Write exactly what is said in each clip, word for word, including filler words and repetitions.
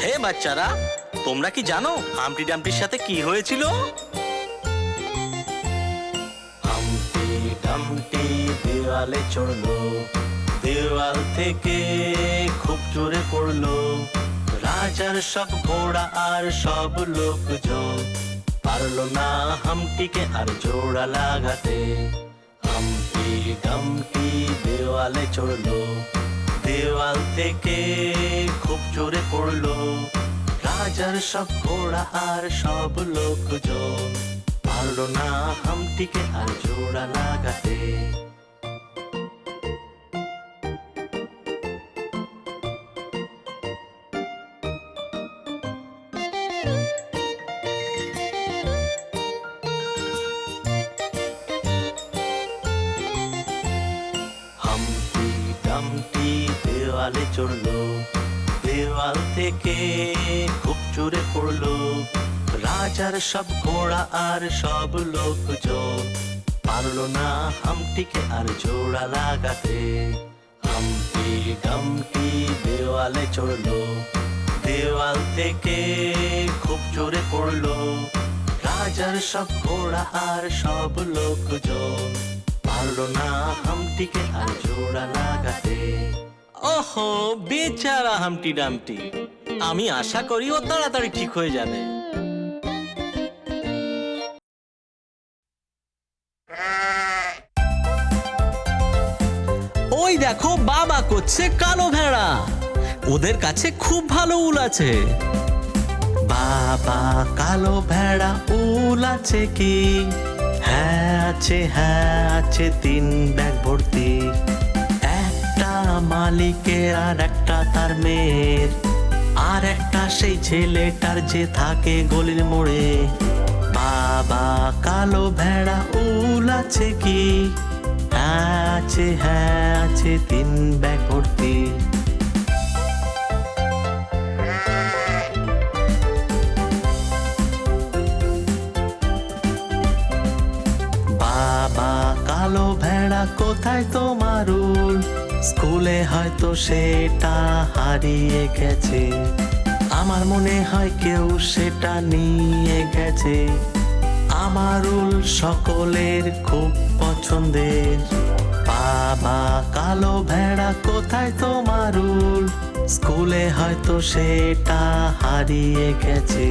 হে বাচ্চারা, তোমরা কি জানো হাম্পটি ডাম্পটির সাথে কি হয়েছিল? হাম্পটি ডাম্পটি দেওয়ালে চড়লো, দেওয়াল থেকে খুব জোরে পড়লো। রাজার সব ঘোড়া আর সব লোকজন পারলো না হাম্পটিকে আর জোড়া লাগাতে। হাম্পটি ডাম্পটি দেওয়ালে চড়লো, দেওয়াল থেকে খুব জোরে পড়লো। রাজার সব ঘোড়া আর সব লোকজন পারলো না হাম্পটিকে আর জোড়া লাগাতে। হাম্পটি ডাম্পটি দেওয়ালে চড়লো, দেওয়াল থেকে খুব জোরে পড়লো। রাজার সব ঘোড়া আর সব লোকজন পারলো না হাম্পটিকে আর জোড়া লাগাতে। হাম্পটি ডাম্পটি দেওয়ালে চড়লো, দেওয়াল থেকে খুব জোরে পড়লো। রাজার সব ঘোড়া আর সব লোকজন পারলো না হাম্পটিকে আর জোড়া লাগাতে। ওহো, বেচারা হাম্পটি ডাম্পটি। আমি আশা করি ও তাড়াতাড়ি ঠিক হয়ে যাবে। ওই দেখো, বাবা করছে কালো ভেড়া। ওদের কাছে খুব ভালো উল আছে। বাবা কালো ভেড়া উল আছে কি? হ্যাঁ আছে, হ্যাঁ আছে, তিন ব্যাগ ভর্তি। একটা মালিকের আর একটা তার মেয়ের, আর একটা সেই ছেলেটার যে থাকে গলির মোড়ে। বাবা কালো ভেড়া উল আছে কি? হ্যাঁ আছে, হ্যাঁ আছে, তিন ব্যাগ ভর্তি। বাবা কালো ভেড়া কোথায় তোমার উল? স্কুলে হয়তো সেটা হারিয়ে গেছে। আমার মনে হয় কেউ সেটা নিয়ে গেছে। আমার উল সকলের খুব পছন্দের। বাবা কালো ভেড়া কোথায় তোমার উল? স্কুলে হয়তো সেটা হারিয়ে গেছে।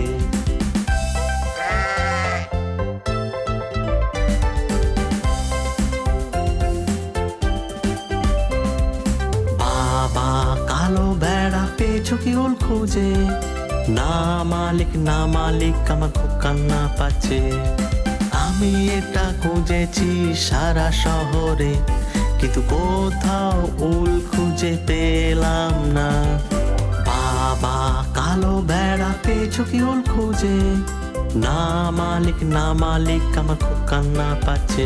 বাবা কালো ভেড়া পেয়েছো কি উল খুঁজে? না মালিক, না মালিক, আমার খুব কান্না পাচ্ছে। আমি এটা খুঁজেছি সারা শহরে, কিন্তু কোথাও উল খুঁজে পেলাম না। বাবা কালো ভেড়া পেয়েছো কি উল খুঁজে? না মালিক, না মালিক, আমার খুব কান্না পাচ্ছে।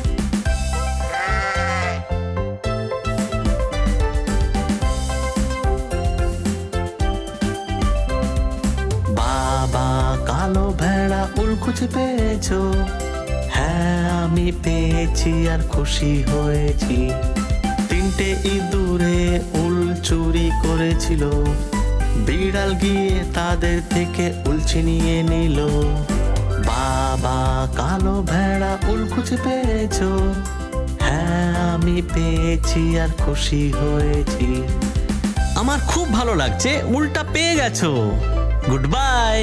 বাবা কালো ভেড়া উল খুঁজে পেয়েছো? হ্যাঁ আমি পেয়েছি আর খুশি হয়েছি। তিনটে ইঁদুরে উল চুরি করেছিল। বিড়াল গিয়ে তাদের থেকে উল ছিনিয়ে নিল। বাবা কালো ভেড়া উল খুঁজে পেয়েছো? হ্যাঁ আমি পেয়েছি আর খুশি হয়েছি। আমার খুব ভালো লাগছে, উলটা পেয়ে গেছো। Good bye.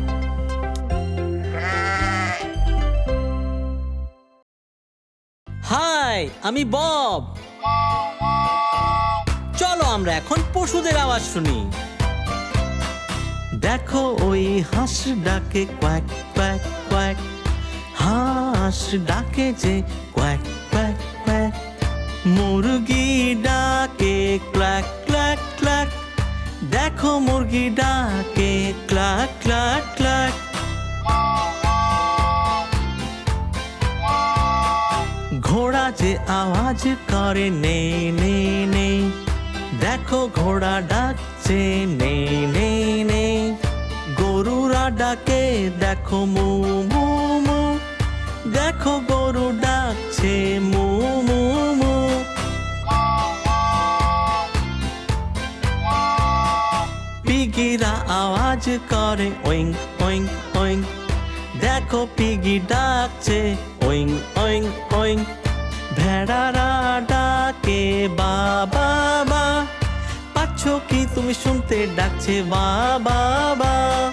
হাই, আমি বব। চলো আমরা এখন পশুদের আওয়াজ শুনি। দেখো ওই হাঁস ডাকে কোয়াক কোয়াক কোয়াক। হাঁস ডাকে যে কোয়াক কোয়াক কোয়াক। মুরগি ডাকে ক্লাক ক্লাক ক্লাক। দেখো মুরগি ডাকে ক্লাক ক্লাক ক্লাক। ঘোড়া যে আওয়াজ করে নেই নেই নেই। দেখো ঘোড়া ডাকছে নেই নেই নেই। গরুরা ডাকে দেখো মু মু মু। দেখো গরু ডাকছে মু মু মু। পিগিরা আওয়াজ করে ওইং ওইং ওইং, দেখো পিগি ডাকছে ওইং ওইং ওইং। ভেড়ারা ডাকে বা বা বা, পাচ্ছ কি তুমি শুনতে ডাকছে বা বা বা।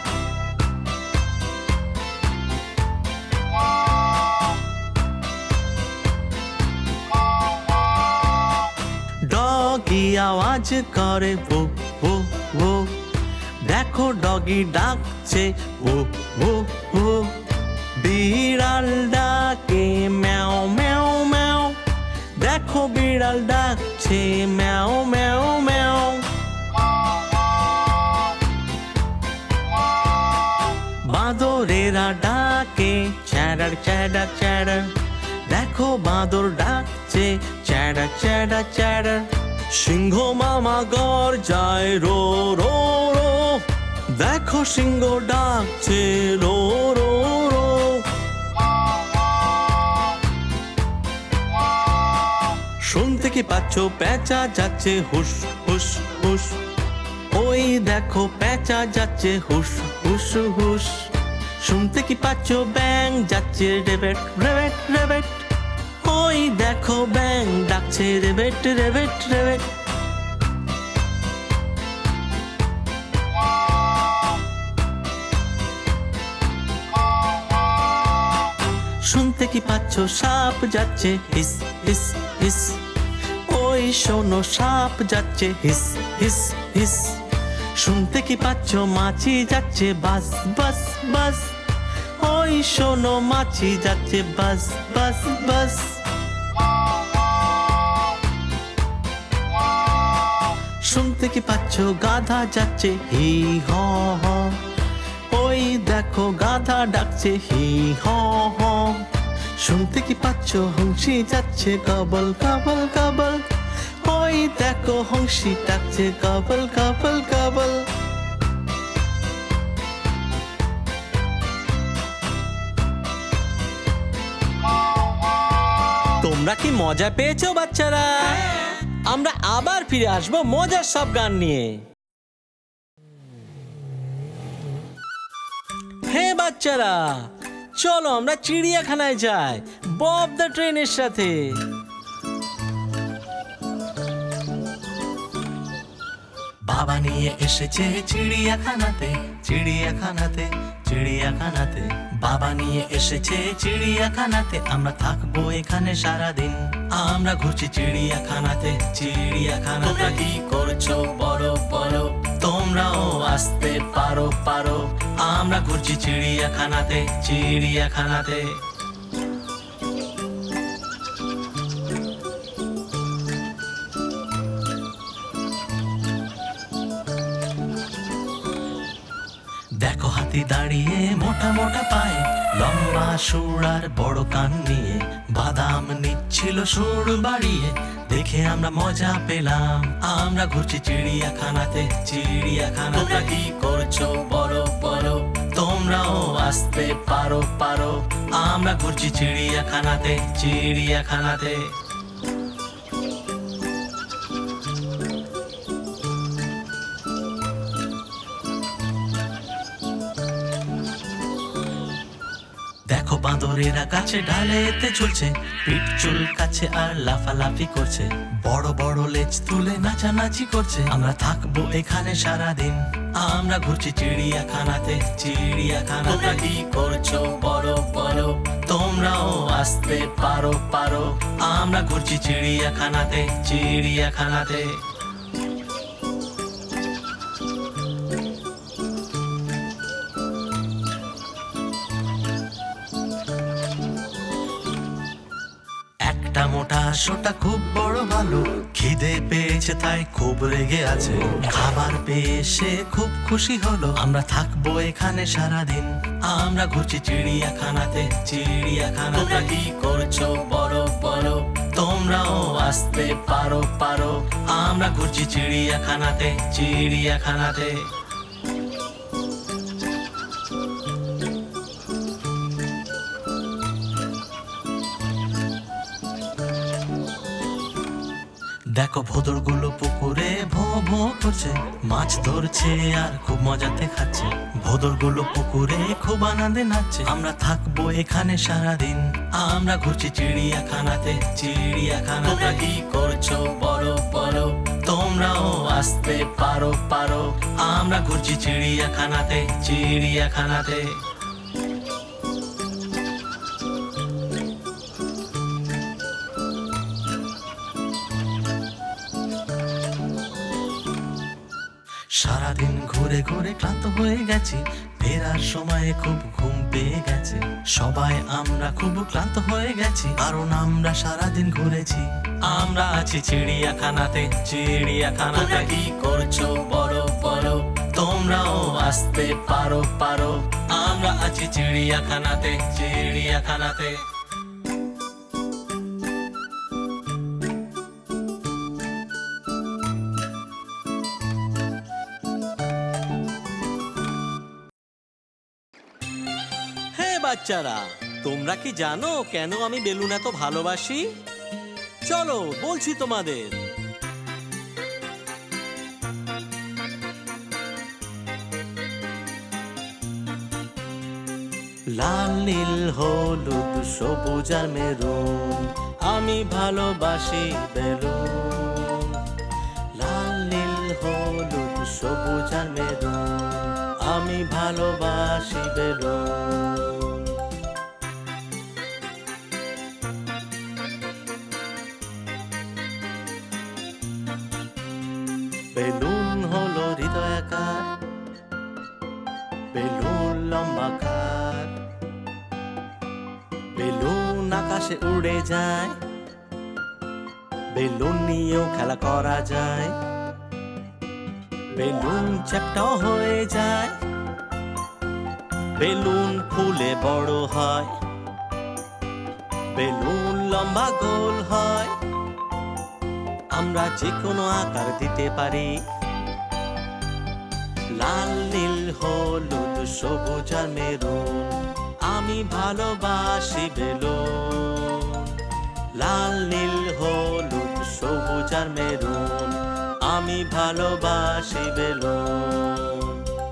ডগি আওয়াজ করে ভো ভো ভো, দেখো ডগি ডাকছে ভো ভো ভো। বিড়াল ডাকে ম্যাও ম্যাও ম্যাও, দেখো বিড়াল ডাকছে ম্যাও ম্যাও ম্যাও। বাঁদরেরা ডাকে চ্যাডার চ্যাডার চ্যাডার, দেখো বাঁদর ডাকছে চ্যাডার চ্যাডার চ্যাডার। সিংহ মামা গর্জায় রো রো রো, দেখো সিংহ ডাকছে রো রো রো। শুনতে কি পাচ্ছ পেঁচা যাচ্ছে হুস হুস হুস, ওই দেখো পেঁচা যাচ্ছে হুস হুস হুস। শুনতে কি পাচ্ছ ব্যাং যাচ্ছে রেবেট রেবেট রেবেট, ওই দেখো ব্যাং ডাকছে রেবেট রেবেট রেবেট। শুনতে কি পাচ্ছ সাপ যাচ্ছে হিস হিস হিস, ওই শোনো সাপ যাচ্ছে হিস হিস হিস। শুনতে কি পাচ্ছ মাছি যাচ্ছে বাস বাস বাস, ওই শোনো মাছি যাচ্ছে বাস বাস বাস। শুনতে কি পাচ্ছ গাধা যাচ্ছে হি হ হ, ওই দেখো গাধা ডাকছে হি হ হ। শুনতে কি পাচ্ছ হংসি যাচ্ছে কাবল কাবল কাবল, ওই দেখো হংসি ডাকছে কাবল কাবল কাবল। তোমরা কি মজা পেয়েছো বাচ্চারা? আমরা আবার ফিরে আসবো মজার সব গান নিয়ে। হে বাচ্চারা, চলো আমরা চিড়িয়াখানায় যাই বব দ্য ট্রেনের সাথে। বাবা নিয়ে এসেছে চিড়িয়াখানাতে, চিড়িয়াখানাতে চিড়িয়াখানাতে। বাবা নিয়ে এসেছে চিড়িয়াখানাতে, আমরা থাকবো এখানে সারাদিন। আমরা ঘুরছি চিড়িয়াখানাতে, চিড়িয়াখানা। তোমরা কি করছো বড় বড়, তোমরাও আসতে পারো পারো। আমরা ঘুরছি চিড়িয়াখানাতে, চিড়িয়াখানাতে। দেখো হাতি দাঁড়িয়ে মোটা মোটা পায়ে, লম্বা সুর আর বড় কান নিয়ে বাদাম নিচ্ছিল সুর বাড়িয়ে। দেখে আমরা মজা পেলাম, আমরা ঘুরছি চিড়িয়াখানাতে, চিড়িয়াখানা। তোমরা কি করছো বড় বড়, তোমরাও আসতে পারো পারো। আমরা ঘুরছি চিড়িয়াখানাতে, চিড়িয়াখানাতে। দেখো বাঁদরেরা গাছে ডালেতে ঝুলছে, পিঠ চুল কাছে আর লাফালাফি করছে। বড় বড় লেজ তুলে নাচানাচি করছে। আমরা থাকবো এখানে সারাদিন, আমরা ঘুরছি চিড়িয়াখানাতে, চিড়িয়াখানা। তোমরা কি করছো বড় বড়, তোমরাও আসতে পারো পারো। আমরা ঘুরছি চিড়িয়াখানাতে, চিড়িয়াখানাতে। একটা মোটা সোটা খুব বড় ভালো, খিদে পেয়েছে তাই খুব রেগে আছে। খাবার পেয়ে সে খুব খুশি হলো, আমরা থাকবো এখানে সারাদিন। আমরা ঘুরছি চিড়িয়াখানাতে, চিড়িয়াখানা। তোমরা কি করছো বড় বড়, তোমরাও আসতে পারো পারো। আমরা ঘুরছি চিড়িয়াখানাতে, চিড়িয়াখানাতে। দেখো ভোঁদড়গুলো পুকুরে ভো ভো করছে, মাছ ধরছে আর খুব মজাতে খাচ্ছে। ভোঁদড়গুলো পুকুরে খুব আনন্দে নাচছে। আমরা থাকবো এখানে সারাদিন, আমরা ঘুরছি চিড়িয়াখানাতে। চিড়িয়াখানা তোমরা কি করছো বলো বলো, তোমরাও আসতে পারো পারো। আমরা ঘুরছি চিড়িয়াখানাতে, চিড়িয়াখানাতে। সারাদিন ঘুরে ঘুরে ক্লান্ত হয়ে গেছি, ফেরার সময় খুব ঘুম পেয়ে গেছে। সবাই আমরা খুব ক্লান্ত হয়ে গেছি, কারণ আমরা সারাদিন ঘুরেছি। আমরা আছি চিড়িয়াখানাতে, চিড়িয়াখানাতে। কি করছো বলো বলো, তোমরাও আসতে পারো পারো। আমরা আছি চিড়িয়াখানাতে, চিড়িয়াখানাতে। বাচ্চারা, তোমরা কি জানো কেন আমি বেলুন এত ভালোবাসি? চলো বলছি তোমাদের। লাল নীল হলুদ সবুজ আর মেরুন, আমি ভালোবাসি বেলুন। লাল নীল হলুদ সবুজ আর মেরুন, আমি ভালোবাসি বেলুন। বেলুন হলো হৃদয়াকার, বেলুন লম্বাকার। বেলুন আকাশে উড়ে যায়, বেলুন নিয়েও খেলা করা যায়। বেলুন চ্যাপ্টাও হয়ে যায়, বেলুন ফুলে বড় হয়। বেলুন লম্বা গোল হয়, আমরা যে কোনো আকার দিতে পারি। লাল নীল হলুদ সবুজ আর মেরুন, আমি ভালোবাসি বেলুন। লাল নীল হলুদ সবুজ আর মেরুন, আমি ভালোবাসি বেলুন।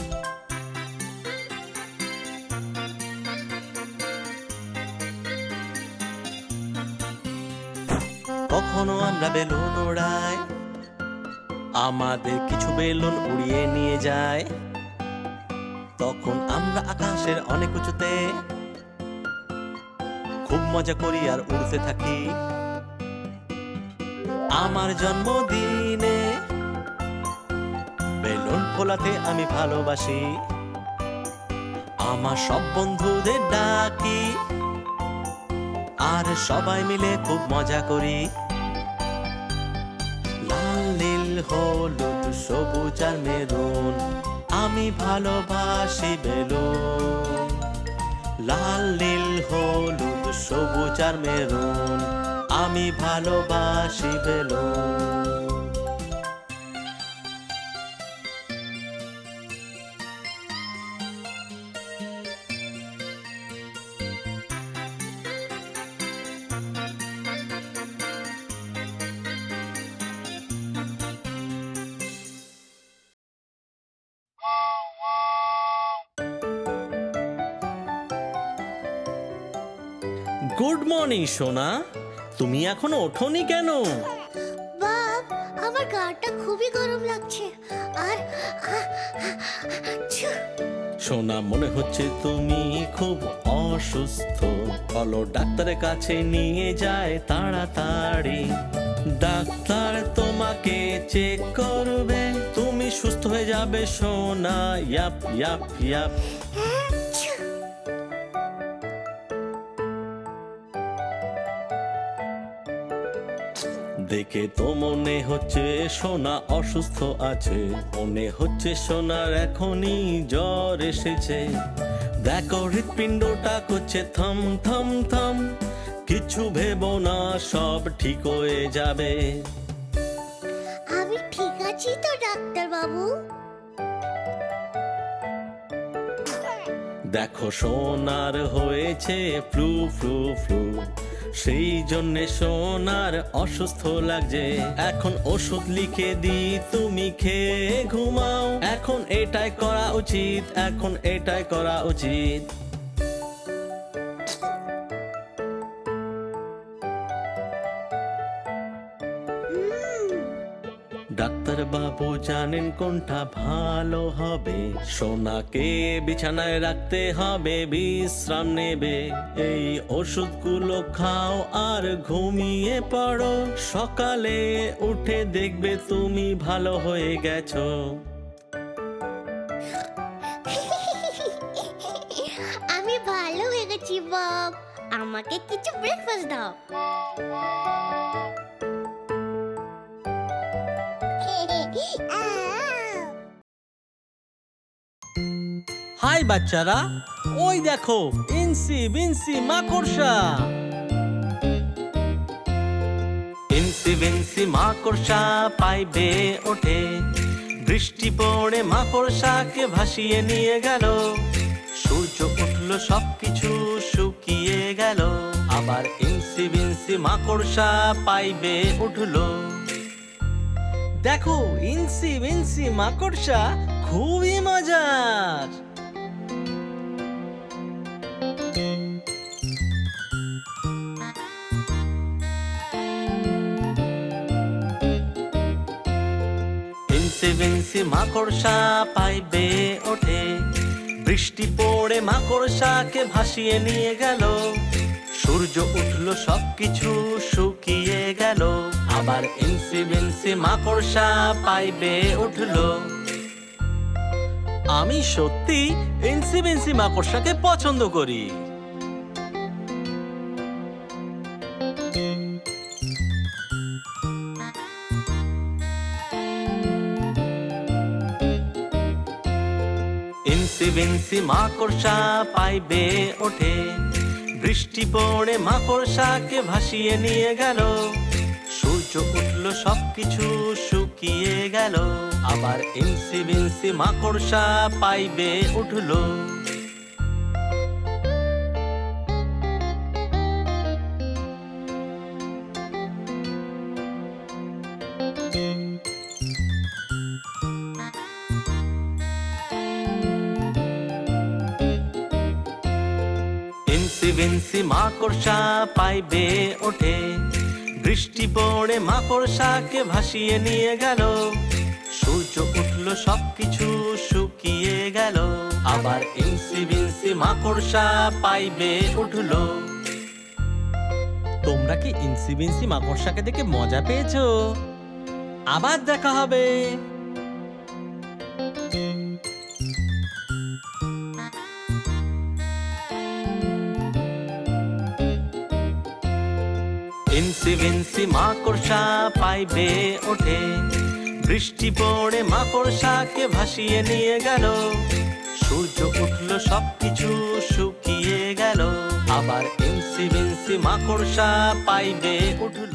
কখনো আমরা বেলুন ওড়াই, আমাদের কিছু বেলুন উড়িয়ে নিয়ে যায়। তখন আমরা আকাশের অনেক উঁচুতে খুব মজা করি আর উড়তে থাকি। আমার জন্মদিনে বেলুন ফোলাতে আমি ভালোবাসি। আমার সব বন্ধুদের ডাকি, আর সবাই মিলে খুব মজা করি। লাল নীল হলুদ সবুজ আর মেরুন, আমি ভালোবাসি বেলুন। লাল নীল হলুদ সবুজ আর মেরুন, আমি ভালোবাসি বেলুন। গুড মর্নিং সোনা, তুমি এখনো ওঠোনি কেন? বাপ, আমার গাটা খুবই গরম লাগছে। আর সোনা, মনে হচ্ছে তুমি খুব অসুস্থ। চলো ডাক্তারের কাছে নিয়ে যায় তাড়াতাড়ি। ডাক্তার তোমাকে চেক করবে, তুমি সুস্থ হয়ে যাবে সোনা। Yup yup yup. দেখে তো মনে হচ্ছে সোনা অসুস্থ আছে। মনে হচ্ছে সোনার এখনই জ্বর এসেছে। দেখো হৃৎপিণ্ডটা করছে থম থম থম। কিছু ভেবো না, সব ঠিক হয়ে যাবে। আমি ঠিক আছি তো ডাক্তার বাবু? দেখো সোনার হয়েছে ফ্লু ফ্লু ফ্লু। সেই জন্যে সোনার অসুস্থ লাগছে। এখন ওষুধ লিখে দিই, তুমি খেয়ে ঘুমাও। এখন এটাই করা উচিত, এখন এটাই করা উচিত। ডাক্তার বাবু জানেন কোনটা ভালো হবে। সোনাকে বিছানায় রাখতে হবে, বিশ্রাম নেবে। এই ওষুধগুলো খাও আর ঘুমিয়ে পড়ো। সকালে উঠে দেখবে তুমি ভালো হয়ে গেছো। আমি ভালো হয়ে গেছি বব। আমাকে কিছু ব্রেকফাস্ট দাও। হাই বাচ্চারা, ওই দেখো ইনসি বিনসি মাকড়সা। ইনসি বিনসি মাকড়সা পাইবে ওঠে। বৃষ্টি পড়ে মাকড়সাকে ভাসিয়ে নিয়ে গেল। সূর্য উঠলো, সবকিছু শুকিয়ে গেল। আবার ইনসি বিনসি মাকড়সা পাইবে উঠলো। দেখো ইনসি বিনসি মাকড়সা খুবই মজার। ইনসি বিনসি মাকড়সা পাইবে ওঠে। বৃষ্টি পড়ে মাকড়সাকে ভাসিয়ে নিয়ে গেল। সূর্য উঠলো, সবকিছু শুকিয়ে গেল। আবার ইনসি বিনসি মাকড়সা পাইবে উঠলো। আমি সত্যি ইনসি বিনসি মাকড়সাকে পছন্দ করি। ইনসি বিনসি মাকড়সা পাইবে ওঠে। বৃষ্টি পড়ে মাকড়সাকে ভাসিয়ে নিয়ে গেল। সূর্য উঠলো, সবকিছু শুকিয়ে গেল। আবার ইনসি বিনসি মাকড়সা পাইবে উঠলো। ইনসি বিনসি মাকড়সা পাইবে ওঠে। বৃষ্টি পড়ে মাকড়সাকে ভাসিয়ে নিয়ে গেল। সূর্য উঠলো, সবকিছু শুকিয়ে গেল। আবার ইনসি বিনসি মাকড়সা পাইবে উঠলো। তোমরা কি ইনসি বিনসি মাকড়সাকে দেখে মজা পেয়েছো? আবার দেখা হবে। ইনসি বিনসি মাকড়সা পাইবে ওঠে। বৃষ্টি পড়ে মাকড়সাকে ভাসিয়ে নিয়ে গেল। সূর্য উঠলো, সবকিছু শুকিয়ে গেল। আবার ইনসি বিনসি মাকড়সা পাইবে উঠলো।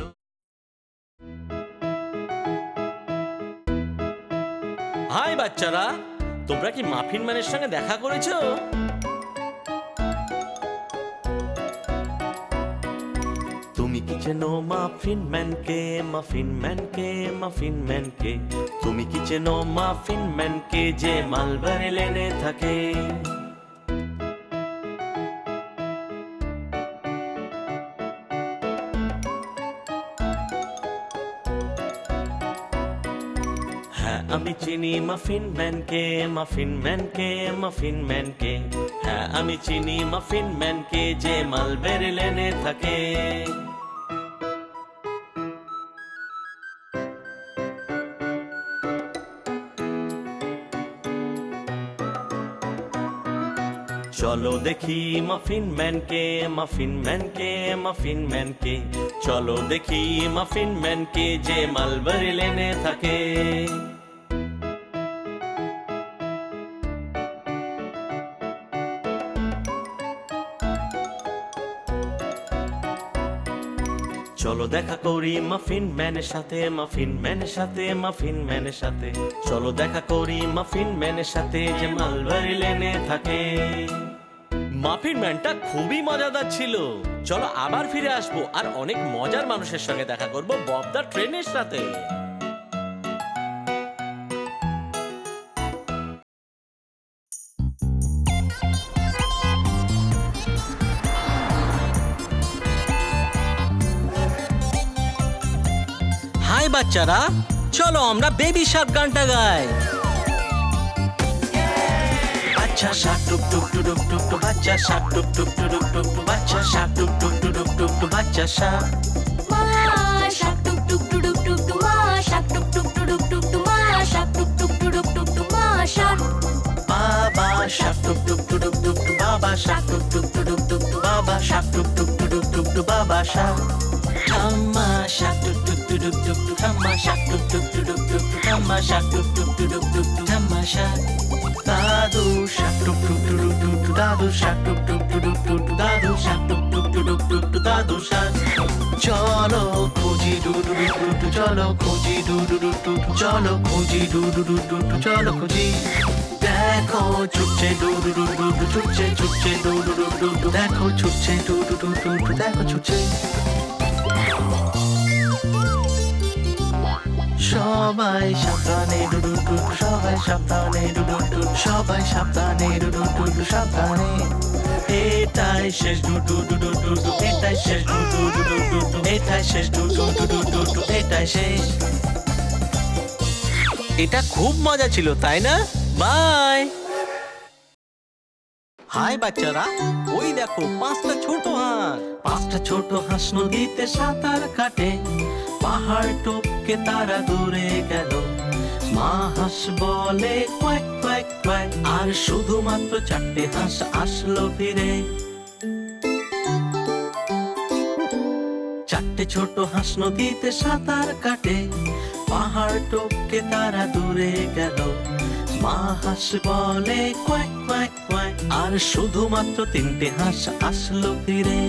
হাই বাচ্চারা, তোমরা কি মাফিন ম্যানের সঙ্গে দেখা করেছো? তুমি কি চেনো মাফিন ম্যানকে, মাফিন ম্যানকে, মাফিন ম্যানকে? তুমি কি চেনো মাফিন ম্যানকে, যে মালবারি লেনে থাকে? হ্যাঁ আমি চিনি মাফিন ম্যানকে, মাফিন ম্যানকে, মাফিন ম্যানকে। হ্যাঁ আমি চিনি মাফিন ম্যানকে, যে মালবেরি লেনে থাকে। চলো দেখি মাফিন ম্যানকে, মাফিন ম্যানকে, মাফিন ম্যানকে। চলো দেখি মাফিন ম্যানকে, যে মালবারি লেনে থাকে। চলো দেখা করি মাফিন ম্যানের সাথে, মাফিন ম্যানের সাথে, মাফিন ম্যানের সাথে। চলো দেখা করি মাফিন ম্যানের সাথে, যে মালবারি লেনে থাকে। মাফিন ম্যানটা খুবই মজাদার ছিল। চলো আবার ফিরে আসবো আর অনেক মজার মানুষের সঙ্গে দেখা করব বব দা ট্রেনের সাথে। হাই বাচ্চারা, চলো আমরা বেবি শার্ক গানটা গাই। বাচ্চা শার্ক টুক টুক টুক টুক টুক, বাচ্চা শার্ক টুক টুক টুক টুক টুক, বাচ্চা শার্ক টুক টুক টুক টুক টুক, বাচ্চা শার্ক। মা শার্ক টুক টুক টুক টুক টুক, মা শার্ক টুক টুক টুক টুক টুক, মা শার্ক টুক টুক টুক টুক টুক, মা শার্ক। বাবা শার্ক টুক টুক টুক টুক টুক, বাবা শার্ক টুক টুক টুক টুক টুক, বাবা শার্ক টুক টুক টুক টুক টুক, বাবা শার্ক। ঠাম্মা শার্ক টুক টুক টুক টুক টুক, ঠাম্মা শার্ক টুক টুক টুক টুক টুক, ঠাম্মা শার্ক টুক টুক টুক টুক টুক, ঠাম্মা শার্ক। দাদু শার্ক টুক টুক টুক টুক টুক, দাদু শার্ক টুক টুক টুক টুক টুক, দাদু শার্ক টুক টুক টুক টুক টুক, দাদু শার্ক। চলো খুঁজি ডুডু ডুডু, চলো খুঁজি ডুডু ডুডু, চলো খুঁজি ডুডু ডুডু, চলো খুঁজি। দেখো ছুটছে ডুডু ডুডু, ছুটছে ছুটছে ডুডু ডুডু, দেখো ছুটছে ডুডু ডুডু, দেখো ছুটছে। সবাই সাবধানে ডুডু ডুডু, সবাই সাবধানে ডুডু ডুডু, সবাই সাবধানে ডুডু ডুডু, সাবধানে। এটাই শেষ ডুডু ডুডু ডুডু, এটাই শেষ ডুডু ডুডু ডুডু, এটাই শেষ ডুডু ডুডু ডুডু, এটাই শেষ। এটা খুব মজা ছিল, তাই না? বাই। হাই বাচ্চারা, ওই দেখো পাঁচটা ছোট হাঁস। পাঁচটা ছোট হাঁস নদীতে সাঁতার কাটে, পাহাড় টপকে তারা দূরে গেল। মা হাঁস বলে কোয়াক কোয়াক কোয়াক, আর শুধুমাত্র চারটে হাঁস আসলো ফিরে। চারটে ছোট হাঁস নদীতে সাঁতার কাটে, পাহাড় টপকে তারা দূরে গেল। মা হাঁস বলে কোয়াক কোয়াক কোয়াক, আর শুধুমাত্র তিনটে হাঁস আসলো ফিরে।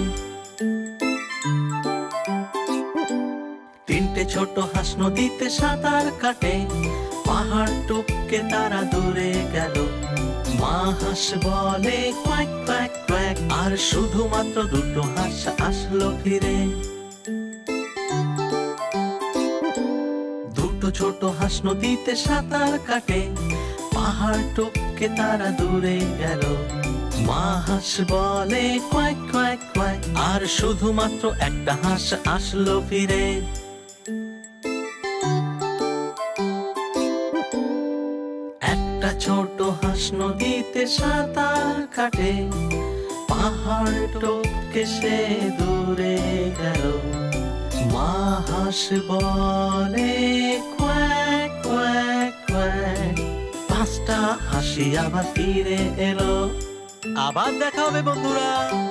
তিনটে ছোট হাঁস নদীতে সাঁতার কাটে, পাহাড় টপকে তারা দূরে গেল। মা হাঁস বলে কোয়াক কোয়াক কোয়াক, আর শুধুমাত্র দুটো হাঁস আসলো ফিরে। দুটো ছোট হাঁস নদীতে সাঁতার কাটে, পাহাড় টপকে তারা দূরে গেল। মা হাঁস বলে কোয়াক কোয়াক কোয়াক, আর শুধুমাত্র একটা হাঁস আসলো ফিরে। একটা ছোট হাঁস নদীতে সাঁতার কাটে, পাহাড় টপকে সে দূরে গেল। মা হাঁস বলে কোয়াক কোয়াক কোয়াক, পাঁচটা হাসি আবার ফিরে এলো। আবার দেখা হবে বন্ধুরা।